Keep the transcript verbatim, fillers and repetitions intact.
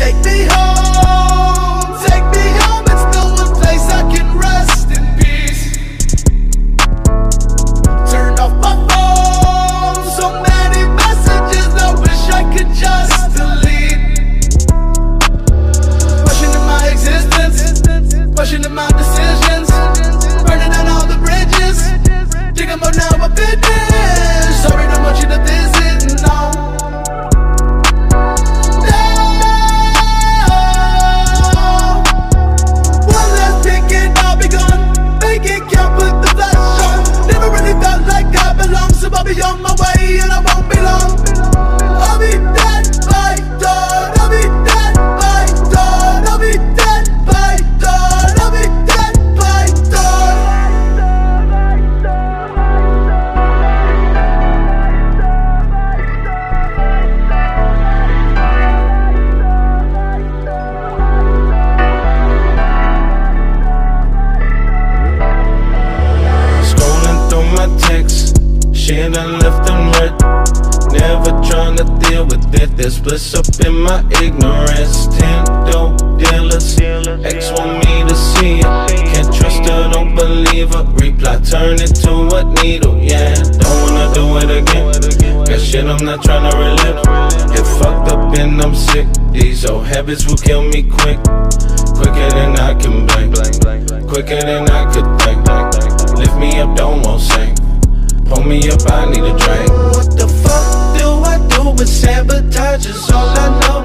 Take me home, take me home. It's the one place I can rest in peace. Turned off my phone, so many messages I wish I could just delete. Questioning my existence, questioning my decisions, burning down all the bridges. Think I'm now a business. Sorry, don't want you to visit, no. No. One last ticket, I'll be gone. Make it count, put the flash on. Never really felt like I belong, so I'll be on my way and I won't be long. I'll be dead by dawn. I'll be dead by dawn. I'll be dead by dawn. I'll be dead by dawn. Scrolling through my texts, shit I left unread. Never trying to deal with it, there's bliss up in my ignorance. Ten dope dealers, ex want me to see it. Can't trust her, don't believe her. Reply, turn it to a needle, yeah. Don't wanna do it again. Got shit I'm not trying to relive. Get fucked up and I'm sick. These old habits will kill me quick. Quicker than I can blink, quicker than I could think. Lift me up, don't want sink. Pull me up, I need a drink. What the fuck do I do with sabotage is all I know.